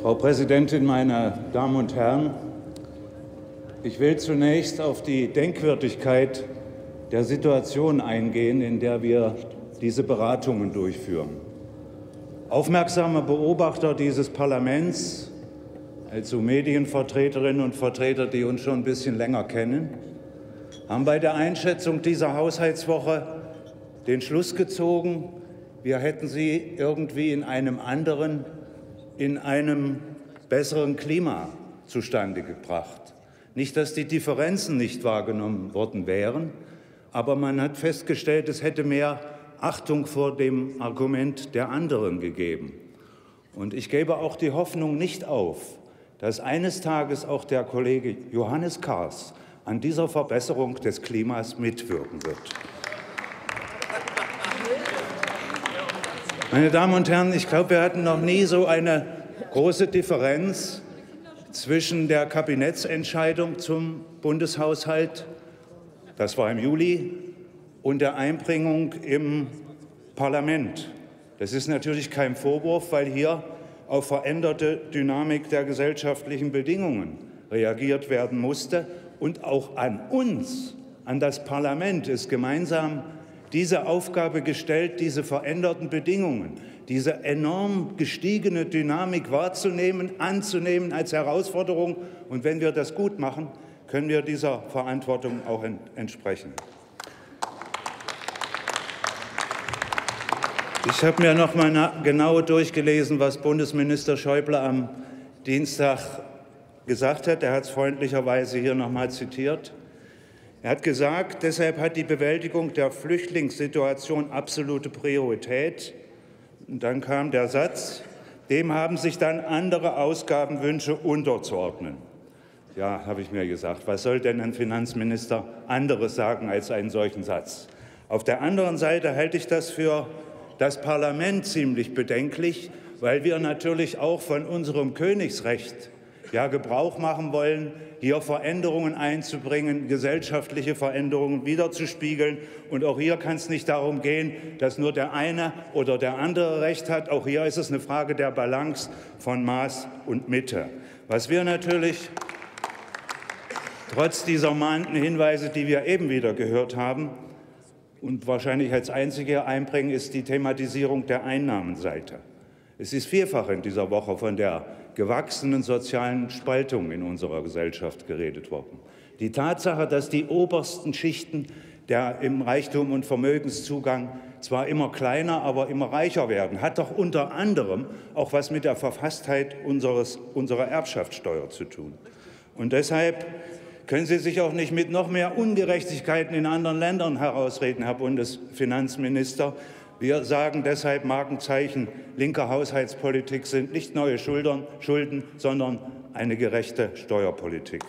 Frau Präsidentin, meine Damen und Herren! Ich will zunächst auf die Denkwürdigkeit der Situation eingehen, in der wir diese Beratungen durchführen. Aufmerksame Beobachter dieses Parlaments, also Medienvertreterinnen und Vertreter, die uns schon ein bisschen länger kennen, haben bei der Einschätzung dieser Haushaltswoche den Schluss gezogen, wir hätten sie irgendwie in einem besseren Klima zustande gebracht. Nicht, dass die Differenzen nicht wahrgenommen worden wären, aber man hat festgestellt, es hätte mehr Achtung vor dem Argument der anderen gegeben. Und ich gebe auch die Hoffnung nicht auf, dass eines Tages auch der Kollege Johannes Kahrs an dieser Verbesserung des Klimas mitwirken wird. Meine Damen und Herren, ich glaube, wir hatten noch nie so eine große Differenz zwischen der Kabinettsentscheidung zum Bundeshaushalt, das war im Juli, und der Einbringung im Parlament. Das ist natürlich kein Vorwurf, weil hier auf veränderte Dynamik der gesellschaftlichen Bedingungen reagiert werden musste. Und auch an uns, an das Parlament, ist gemeinsam diese Aufgabe gestellt, diese veränderten Bedingungen, diese enorm gestiegene Dynamik wahrzunehmen, anzunehmen als Herausforderung. Und wenn wir das gut machen, können wir dieser Verantwortung auch entsprechen. Ich habe mir noch mal genau durchgelesen, was Bundesminister Schäuble am Dienstag gesagt hat. Er hat es freundlicherweise hier noch mal zitiert. Er hat gesagt, deshalb hat die Bewältigung der Flüchtlingssituation absolute Priorität. Und dann kam der Satz, dem haben sich dann andere Ausgabenwünsche unterzuordnen. Ja, habe ich mir gesagt, was soll denn ein Finanzminister anderes sagen als einen solchen Satz? Auf der anderen Seite halte ich das für das Parlament ziemlich bedenklich, weil wir natürlich auch von unserem Königsrecht Gebrauch machen wollen, hier Veränderungen einzubringen, gesellschaftliche Veränderungen widerzuspiegeln. Und auch hier kann es nicht darum gehen, dass nur der eine oder der andere Recht hat. Auch hier ist es eine Frage der Balance von Maß und Mitte. Was wir natürlich trotz dieser mahnenden Hinweise, die wir eben wieder gehört haben, und wahrscheinlich als einzige einbringen, ist die Thematisierung der Einnahmenseite. Es ist vielfach in dieser Woche von der gewachsenen sozialen Spaltung in unserer Gesellschaft geredet worden. Die Tatsache, dass die obersten Schichten im Reichtum und Vermögenszugang zwar immer kleiner, aber immer reicher werden, hat doch unter anderem auch was mit der Verfasstheit unserer Erbschaftssteuer zu tun. Und deshalb können Sie sich auch nicht mit noch mehr Ungerechtigkeiten in anderen Ländern herausreden, Herr Bundesfinanzminister. Wir sagen deshalb, Markenzeichen linker Haushaltspolitik sind nicht neue Schulden, sondern eine gerechte Steuerpolitik.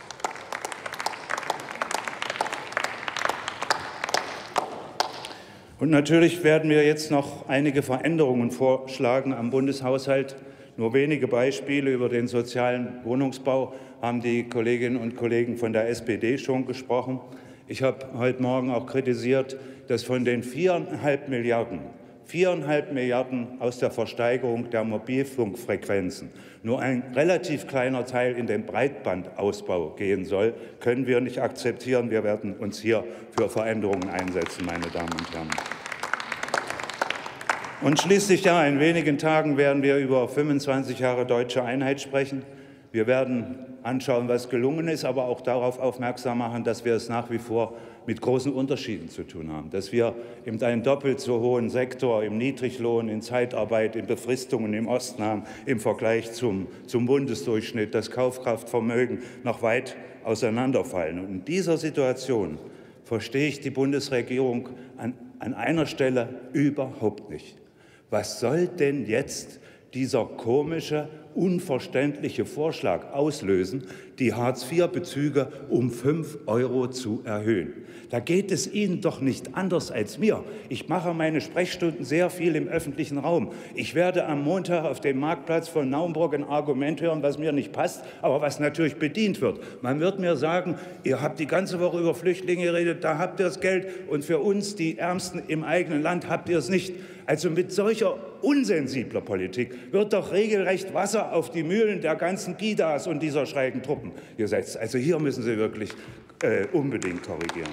Und natürlich werden wir jetzt noch einige Veränderungen vorschlagen am Bundeshaushalt. Nur wenige Beispiele über den sozialen Wohnungsbau haben die Kolleginnen und Kollegen von der SPD schon gesprochen. Ich habe heute Morgen auch kritisiert, dass von den 4,5 Milliarden aus der Versteigerung der Mobilfunkfrequenzen nur ein relativ kleiner Teil in den Breitbandausbau gehen soll, können wir nicht akzeptieren. Wir werden uns hier für Veränderungen einsetzen, meine Damen und Herren. Und schließlich, in wenigen Tagen werden wir über 25 Jahre deutsche Einheit sprechen. Wir werden anschauen, was gelungen ist, aber auch darauf aufmerksam machen, dass wir es nach wie vor mit großen Unterschieden zu tun haben, dass wir eben einen doppelt so hohen Sektor im Niedriglohn, in Zeitarbeit, in Befristungen im Osten haben im Vergleich zum Bundesdurchschnitt, dass Kaufkraftvermögen noch weit auseinanderfallen. Und in dieser Situation verstehe ich die Bundesregierung an einer Stelle überhaupt nicht. Was soll denn jetzt dieser komische, unverständliche Vorschlag auslösen, die Hartz-IV-Bezüge um 5 € zu erhöhen? Da geht es Ihnen doch nicht anders als mir. Ich mache meine Sprechstunden sehr viel im öffentlichen Raum. Ich werde am Montag auf dem Marktplatz von Naumburg ein Argument hören, was mir nicht passt, aber was natürlich bedient wird. Man wird mir sagen, ihr habt die ganze Woche über Flüchtlinge geredet, da habt ihr das Geld und für uns, die Ärmsten im eigenen Land, habt ihr es nicht. Also mit solcher unsensibler Politik wird doch regelrecht Wasser auf die Mühlen der ganzen GIDAs und dieser schrägen Truppen gesetzt. Also hier müssen Sie wirklich unbedingt korrigieren.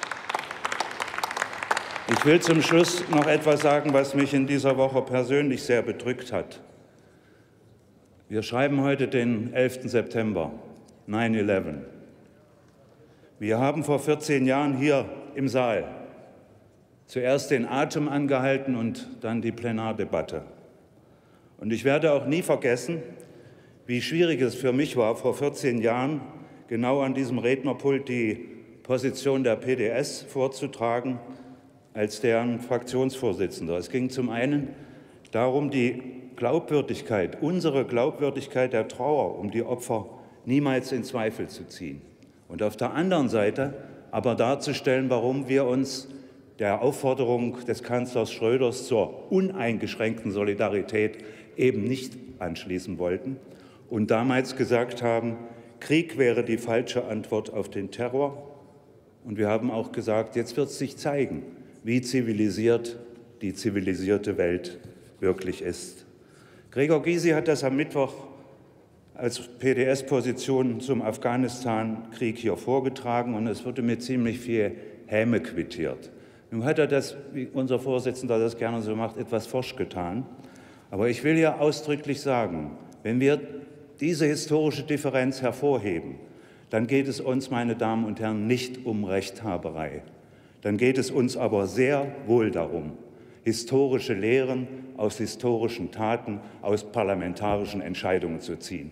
Ich will zum Schluss noch etwas sagen, was mich in dieser Woche persönlich sehr bedrückt hat. Wir schreiben heute den 11. September, 9/11. Wir haben vor 14 Jahren hier im Saal zuerst den Atem angehalten und dann die Plenardebatte. Und ich werde auch nie vergessen, wie schwierig es für mich war, vor 14 Jahren genau an diesem Rednerpult die Position der PDS vorzutragen als deren Fraktionsvorsitzender. Es ging zum einen darum, die Glaubwürdigkeit, unsere Glaubwürdigkeit der Trauer um die Opfer niemals in Zweifel zu ziehen. Und auf der anderen Seite aber darzustellen, warum wir uns der Aufforderung des Kanzlers Schröders zur uneingeschränkten Solidarität eben nicht anschließen wollten und damals gesagt haben, Krieg wäre die falsche Antwort auf den Terror. Und wir haben auch gesagt, jetzt wird es sich zeigen, wie zivilisiert die zivilisierte Welt wirklich ist. Gregor Gysi hat das am Mittwoch als PDS-Position zum Afghanistan-Krieg hier vorgetragen und es wurde mit ziemlich viel Häme quittiert. Nun hat er das, wie unser Vorsitzender das gerne so macht, etwas forsch getan. Aber ich will hier ausdrücklich sagen, wenn wir diese historische Differenz hervorheben, dann geht es uns, meine Damen und Herren, nicht um Rechthaberei. Dann geht es uns aber sehr wohl darum, historische Lehren aus historischen Taten, aus parlamentarischen Entscheidungen zu ziehen.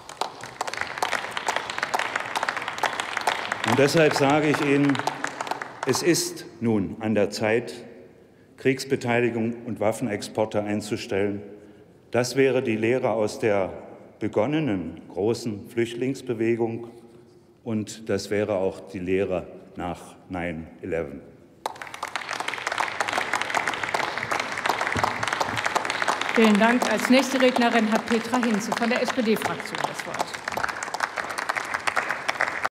Und deshalb sage ich Ihnen, es ist nun an der Zeit, Kriegsbeteiligung und Waffenexporte einzustellen. Das wäre die Lehre aus der begonnenen großen Flüchtlingsbewegung und das wäre auch die Lehre nach 9/11. Vielen Dank. Als nächste Rednerin hat Petra Hinze von der SPD-Fraktion das Wort.